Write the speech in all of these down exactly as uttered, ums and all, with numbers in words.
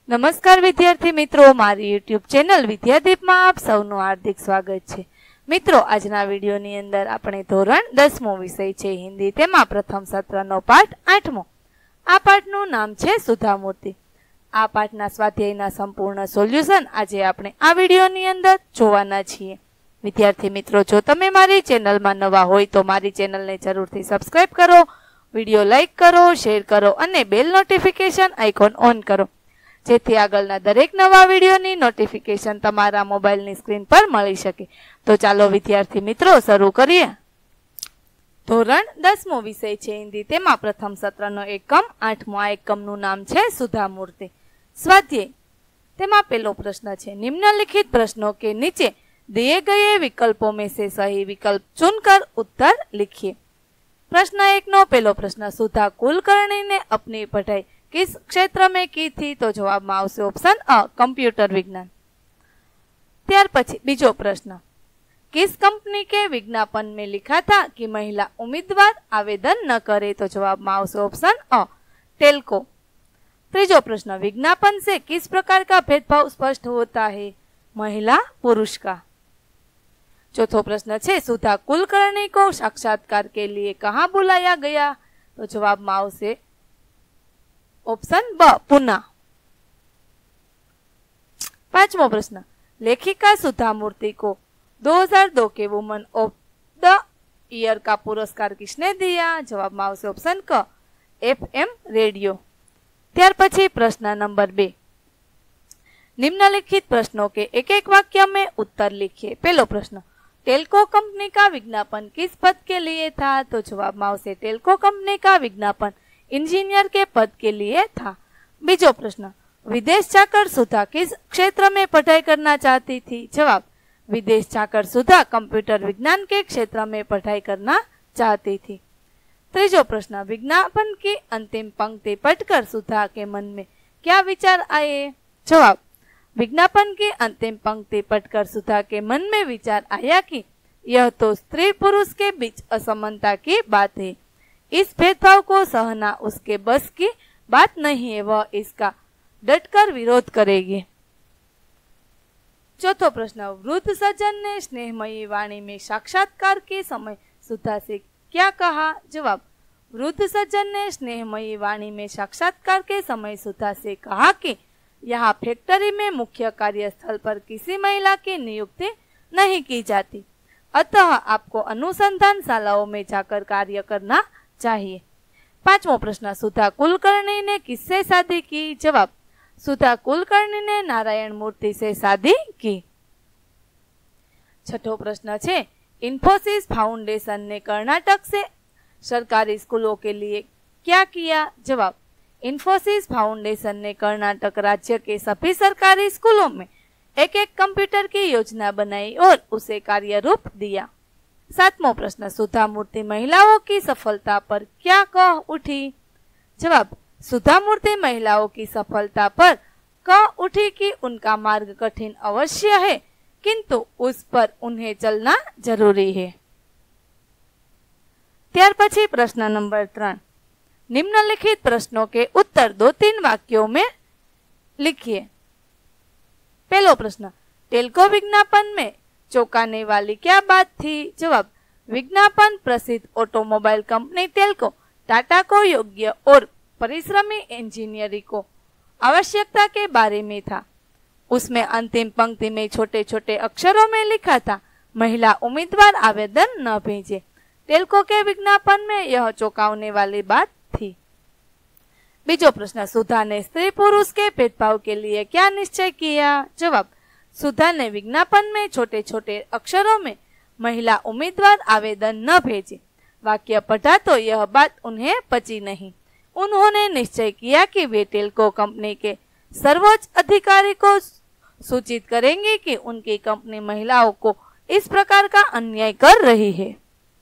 नमस्कार विद्यार्थी मित्रों, मारी यूट्यूब चेनल विद्यादीप में आप सौનું हार्दिक स्वागत है। मित्रों, आजना विडियोनी अंदर આપણે ધોરણ દસમો વિષય છે હિન્દી, તેમાં પ્રથમ સત્રનો પાઠ આઠમો। આ પાઠનું નામ છે સુધામૂર્તિ। આ પાઠના સ્વાધ્યાયના સંપૂર્ણ સોલ્યુશન આજે આપણે આ વિડિયોની અંદર જોવાના છીએ। વિદ્યાર્થી મિત્રો, જો તમે મારી ચેનલમાં નવા હોય તો મારી ચેનલને જરૂરથી સબસ્ક્રાઇબ કરો, વિડિયો લાઈક કરો, શેર કરો અને બેલ નોટિફિકેશન આઇકોન ઓન કરો, જેથી આગળના દરેક નવા વિડીયોની નોટિફિકેશન તમારા મોબાઈલની સ્ક્રીન પર મળી શકે। તો ચાલો વિદ્યાર્થી મિત્રો શરૂ કરીએ। ધોરણ દસમો વિષય છે હિન્દી, તેમાં પ્રથમ સત્રનો એકમ આઠમો। આ એકમનું નામ છે સુધામૂર્તિ। સ્વાધ્યાય, તેમાં પહેલો પ્રશ્ન છે, निम्नलिखित प्रश्नों के नीचे दिए गए विकल्पों में से सही विकल्प चुनकर उत्तर लिखिए। प्रश्न एक नो पहलो प्रश्न, सुधा कुलकर्णी ने अपनी पढ़ाई किस क्षेत्र में की थी? तो जवाब में आवशे ऑप्शन अ, कंप्यूटर विज्ञान। त्यार पछी बीजो प्रश्न, किस कंपनी के विज्ञापन में लिखा था कि महिला उम्मीदवार आवेदन न करे? तो जवाब में आवशे ऑप्शन अ, टेल्को। तीजो प्रश्न, विज्ञापन से किस प्रकार का भेदभाव स्पष्ट होता है? महिला पुरुष का। चौथो प्रश्न है, सुधा कुलकर्णी को साक्षात्कार के लिए कहाँ बुलाया गया? तो जवाब में आवशे ऑप्शन ब, पुणे। पांचमो प्रश्न, लेखिका सुधामूर्ति को दो हज़ार दो के वुमन ऑफ द ईयर का पुरस्कार किसने दिया? जवाब में आवशे ऑप्शन क, एफएम रेडियो। त्यार पछी प्रश्न नंबर बे, निम्नलिखित प्रश्नों के एक एक वाक्य में उत्तर लिखिए। पहलो प्रश्न, टेल्को कंपनी का विज्ञापन किस पद के लिए था? तो जवाब में आवशे टेल्को कंपनी का विज्ञापन इंजीनियर के पद के लिए था। बीजो प्रश्न, विदेश जाकर सुधा किस क्षेत्र में पढ़ाई करना चाहती थी? जवाब, विदेश जाकर सुधा कंप्यूटर विज्ञान के क्षेत्र में पढ़ाई करना चाहती थी। तीजो प्रश्न, विज्ञापन की अंतिम पंक्ति पढ़कर सुधा के मन में क्या विचार आए? जवाब, विज्ञापन की अंतिम पंक्ति पढ़कर सुधा के मन में विचार आया कि यह तो स्त्री पुरुष के बीच असमानता की बात है, इस भेदभाव को सहना उसके बस की बात नहीं है, वह इसका डटकर विरोध करेगी। चौथो प्रश्न, वृद्ध सज्जन ने स्नेहमयी वाणी में साक्षात्कार के समय सुधा से क्या कहा? जवाब, वृद्ध सज्जन ने स्नेहमयी वाणी में साक्षात्कार के समय सुधा से कहा कि यहाँ फैक्ट्री में मुख्य कार्यस्थल पर किसी महिला की नियुक्ति नहीं की जाती, अतः आपको अनुसंधान शालाओं में जाकर कार्य करना चाहिए। पांचवो प्रश्न, सुधा कुलकर्णी ने किससे शादी की? जवाब, सुधा कुलकर्णी ने नारायण मूर्ति से शादी की। छठो प्रश्न है, इन्फोसिस फाउंडेशन ने कर्नाटक से सरकारी स्कूलों के लिए क्या किया? जवाब, इन्फोसिस फाउंडेशन ने कर्नाटक राज्य के सभी सरकारी स्कूलों में एक एक कंप्यूटर की योजना बनाई और उसे कार्य रूप दिया। सातवां प्रश्न, सुधामूर्ति महिलाओं की सफलता पर क्या कह उठी? जवाब, सुधामूर्ति महिलाओं की सफलता पर कह उठी कि उनका मार्ग कठिन अवश्य है, किंतु उस पर उन्हें चलना जरूरी है। त्यार पछी प्रश्न नंबर त्रण, निम्नलिखित प्रश्नों के उत्तर दो तीन वाक्यों में लिखिए। पहलो प्रश्न, टेल्को विज्ञापन में चौंकाने वाली क्या बात थी? जवाब, विज्ञापन प्रसिद्ध ऑटोमोबाइल कंपनी टेल्को टाटा को योग्य और परिश्रमी इंजीनियरिंग को आवश्यकता के बारे में था। उसमें अंतिम पंक्ति में छोटे छोटे अक्षरों में लिखा था, महिला उम्मीदवार आवेदन न भेजे। टेल्को के विज्ञापन में यह चौंकाने वाली बात थी। बीजो प्रश्न, सुधा ने स्त्री पुरुष के भेदभाव के लिए क्या निश्चय किया? जवाब, सुधा ने विज्ञापन में छोटे छोटे अक्षरों में महिला उम्मीदवार आवेदन न भेजे वाक्य पढ़ा तो यह बात उन्हें पची नहीं। उन्होंने निश्चय किया कि वे टेल्को कंपनी के सर्वोच्च अधिकारी को सूचित करेंगे कि उनकी कंपनी महिलाओं को इस प्रकार का अन्याय कर रही है।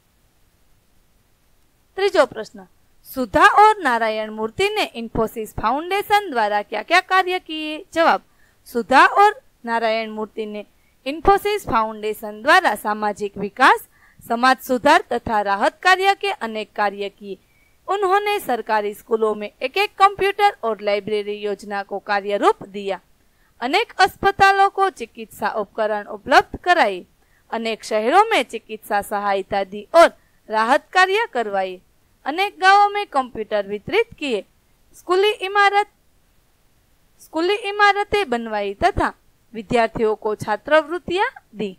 तीजो प्रश्न, सुधा और नारायण मूर्ति ने इन्फोसिस फाउंडेशन द्वारा क्या क्या कार्य किए? जवाब, सुधा और नारायण मूर्ति ने इन्फोसिस फाउंडेशन द्वारा सामाजिक विकास, समाज सुधार तथा राहत कार्य के अनेक कार्य किए। उन्होंने सरकारी स्कूलों में एक एक कंप्यूटर और लाइब्रेरी योजना को कार्य रूप दिया। अनेक अस्पतालों को चिकित्सा उपकरण उपलब्ध कराए। अनेक शहरों में चिकित्सा सहायता दी और राहत कार्य करवाए। अनेक गांवों में कंप्यूटर वितरित किए। स्कूली इमारत स्कूली इमारतें बनवाई तथा विद्यार्थियों को छात्रवृत्तियां दी।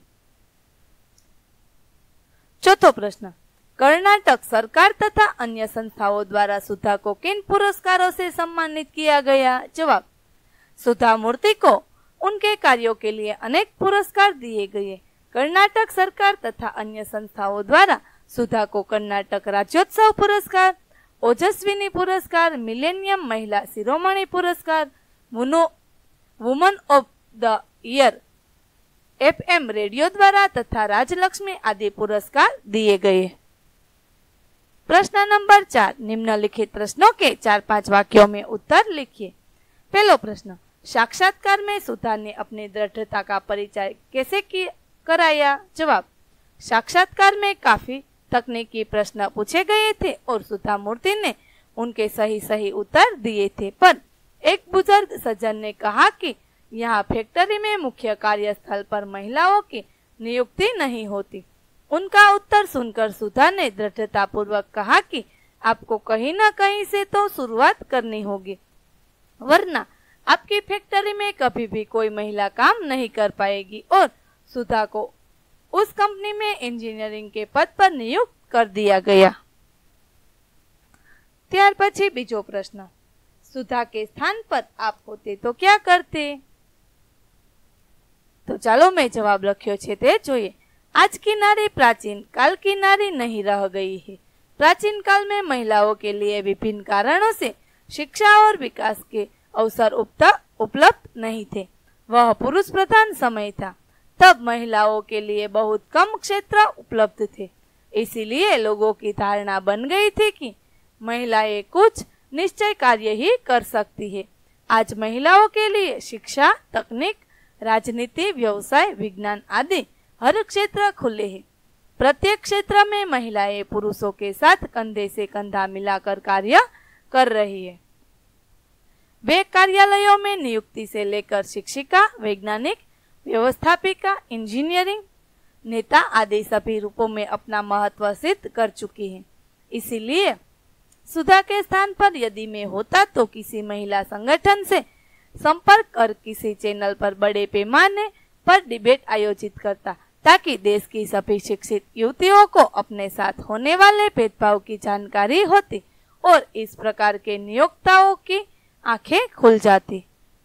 चौथो प्रश्न, कर्नाटक सरकार तथा अन्य संस्थाओं द्वारा सुधा को किन पुरस्कारों से सम्मानित किया गया? जवाब, सुधा मूर्ति को उनके कार्यों के लिए अनेक पुरस्कार दिए गए। कर्नाटक सरकार तथा अन्य संस्थाओं द्वारा सुधा को कर्नाटक राज्योत्सव पुरस्कार, ओजस्विनी पुरस्कार, मिलेनियम महिला शिरोमणि पुरस्कार, woman of the year FM radio द्वारा तथा राजलक्ष्मी आदि पुरस्कार दिए गए। प्रश्न नंबर चार, निम्नलिखित प्रश्नों के चार पांच वाक्यों में उत्तर लिखिए। पहला प्रश्न, साक्षात्कार में सुधा ने अपनी दृढ़ता का परिचय कैसे कराया? जवाब, साक्षात्कार में काफी तकनीकी प्रश्न पूछे गए थे और सुधा मूर्ति ने उनके सही सही उत्तर दिए थे, पर एक बुजुर्ग सज्जन ने कहा कि यहाँ फैक्ट्री में मुख्य कार्यस्थल पर महिलाओं की नियुक्ति नहीं होती। उनका उत्तर सुनकर सुधा ने दृढ़ता पूर्वक कहा कि आपको कहीं न कहीं से तो शुरुआत करनी होगी, वरना आपकी फैक्ट्री में कभी भी कोई महिला काम नहीं कर पाएगी। और सुधा को उस कंपनी में इंजीनियरिंग के पद पर नियुक्त कर दिया गया। ત્યાર પછી બીજો પ્રશ્ન, સુધા के स्थान पर आप होते तो क्या करते? तो चलो मैं जवाब लख्यो छे ते जोईए। आज की नारी प्राचीन काल की नारी नहीं रह गई है। प्राचीन काल में महिलाओं के लिए विभिन्न कारणों से शिक्षा और विकास के अवसर उपलब्ध नहीं थे। वह पुरुष प्रधान समय था। तब महिलाओं के लिए बहुत कम क्षेत्र उपलब्ध थे। इसीलिए लोगों की धारणा बन गई थी कि महिलाएं कुछ निश्चय कार्य ही कर सकती है। आज महिलाओं के लिए शिक्षा, तकनीक, राजनीति, व्यवसाय, विज्ञान आदि हर क्षेत्र खुले हैं। प्रत्येक क्षेत्र में महिलाएं पुरुषों के साथ कंधे से कंधा मिलाकर कार्य कर रही है। वे कार्यालयों में नियुक्ति से लेकर शिक्षिका, वैज्ञानिक, व्यवस्थापिका, इंजीनियरिंग, नेता आदि सभी रूपों में अपना महत्व सिद्ध कर चुकी है। इसीलिए सुधा के स्थान पर यदि मैं होता तो किसी महिला संगठन से संपर्क कर किसी चैनल पर बड़े पैमाने पर डिबेट आयोजित करता, ताकि देश की सभी शिक्षित युवतियों को अपने साथ होने वाले भेदभाव की जानकारी होती और इस प्रकार के नियोक्ताओं की आंखें खुल जाती।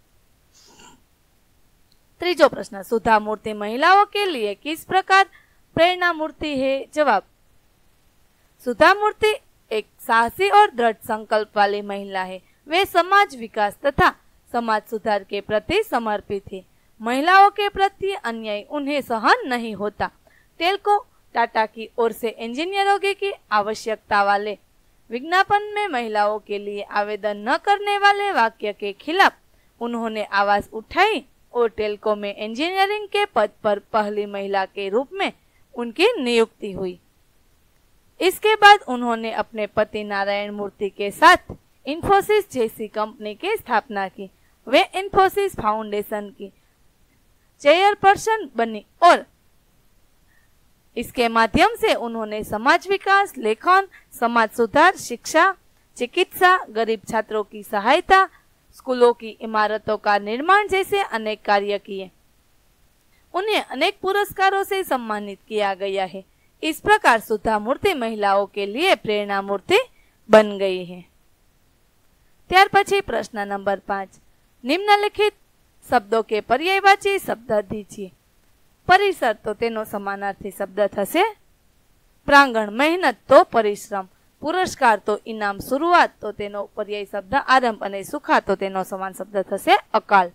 त्रीजो प्रश्न, सुधा मूर्ति महिलाओं के लिए किस प्रकार प्रेरणा मूर्ति है? जवाब, सुधा मूर्ति एक साहसी और दृढ़ संकल्प वाली महिला है। वे समाज विकास तथा समाज सुधार के प्रति समर्पित है। महिलाओं के प्रति अन्याय उन्हें सहन नहीं होता। टेल्को टाटा की ओर से इंजीनियरों की आवश्यकता वाले विज्ञापन में महिलाओं के लिए आवेदन न करने वाले वाक्य के खिलाफ उन्होंने आवाज उठाई और टेल्को में इंजीनियरिंग के पद पर पहली महिला के रूप में उनकी नियुक्ति हुई। इसके बाद उन्होंने अपने पति नारायण मूर्ति के साथ इन्फोसिस जैसी कंपनी की स्थापना की। वे इन्फोसिस फाउंडेशन की चेयरपर्सन बनी और इसके माध्यम से उन्होंने समाज विकास, लेखन, समाज सुधार, शिक्षा, चिकित्सा, गरीब छात्रों की सहायता, स्कूलों की इमारतों का निर्माण जैसे अनेक कार्य किए। उन्हें अनेक पुरस्कारों से सम्मानित किया गया है। इस प्रकार सुधा मूर्ति महिलाओं के लिए प्रेरणा मूर्ति बन गई है। ત્યાર પછી પ્રશ્ન નંબર પાંચ, નિમ્નલિખિત શબ્દો કે પર્યાયવાચી શબ્દ દીજીએ। પરિસર તો તેનો સમાનાર્થી શબ્દ થશે પ્રાંગણ, મહેનત તો પરિશ્રમ, પુરસ્કાર તો ઇનામ, શરૂઆત તો તેનો પર્યાય શબ્દ આરંભ અને સુખા તો તેનો સમાન શબ્દ થશે અકાલ।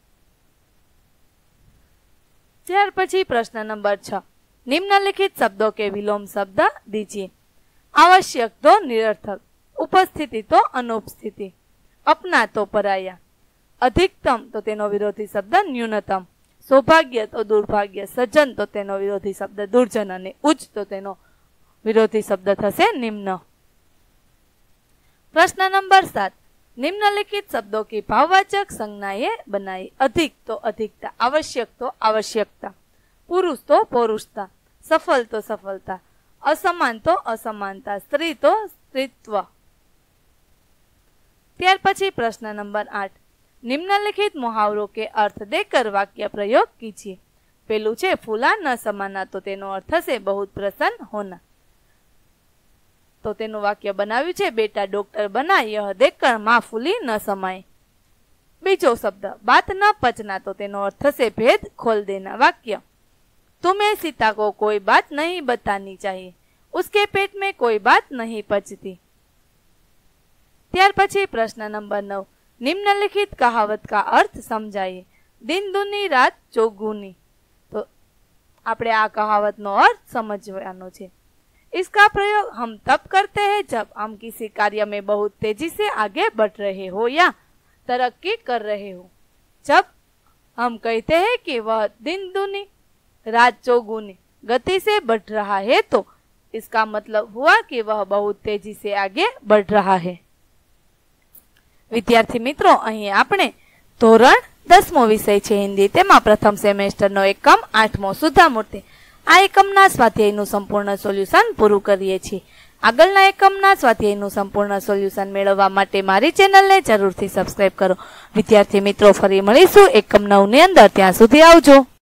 ત્યાર પછી પ્રશ્ન નંબર છ, निम्नलिखित शब्दों के विलोम शब्द दीजिए। आवश्यक तो निरर्थक, उपस्थिति तो अनुपस्थिति, अपना तो पराया, अधिकतम तो तेनो विरोधी शब्द न्यूनतम, सौभाग्य तो दुर्भाग्य, सज्जन तो तेनो विरोधी शब्द दुर्जन અને उच्च तो तेनो विरोधी शब्द थशे निम्न। प्रश्न नंबर सात, निम्नलिखित शब्दों की भाववाचक संज्ञाएं बनाई। अधिक तो अधिकता, आवश्यक तो आवश्यकता, पुरुष तो पौरुषता, सफल तो सफलता, असमान तो असमानता, स्त्री तो स्त्रीत्व। ત્યાર પછી પ્રશ્ન નંબર આઠ, निम्नलिखित मुहावरों के अर्थ देकर वाक्य प्रयोग कीजिए। पेलू छे फूला न समाना, तो तेनो अर्थ थशे बहुत प्रसन्न होना। तो तेनु वाक्य बनाव्યું છે बेटा डॉक्टर बना, यह देखकर मां फूली न समाए। बीजो शब्द बात न पचना, तो तेनो अर्थ थशे भेद खोल देना। वाक्य तुम्हें सीता को कोई बात नहीं बतानी चाहिए, उसके पेट में कोई बात नहीं पचती। ત્યાર પછી પ્રશ્ન નંબર નવ, निम्नलिखित कहावत का अर्थ समझाइए। दिन दूनी रात चौगुनी, तो આપણે આ કહાવતનો अर्थ समझવાનો છે। इसका प्रयोग हम तब करते हैं जब हम किसी कार्य में बहुत तेजी से आगे बढ़ रहे हो या तरक्की कर रहे हो। जब हम कहते हैं कि वह दिन दूनी रात चौगुनी गति से बढ़ रहा है, तो इसका मतलब हुआ कि वह बहुत तेजी से आगे बढ़ रहा है। विद्यार्थी मित्रों, અહીં આપણે ધોરણ દસમો વિષય છે હિન્દી, તેમાં પ્રથમ સેમેસ્ટરનો એકમ આઠમો સુધામૂર્તિ, આ એકમના સ્વાધ્યાયનું સંપૂર્ણ સોલ્યુશન પૂરું કરીએ છીએ। આગળના એકમના સ્વાધ્યાયનું સંપૂર્ણ સોલ્યુશન મેળવવા માટે મારી ચેનલને જરૂરથી સબસ્ક્રાઇબ કરો। વિદ્યાર્થી મિત્રો, ફરી મળીશું એકમ નવ ની અંદર, ત્યાં સુધી આવજો।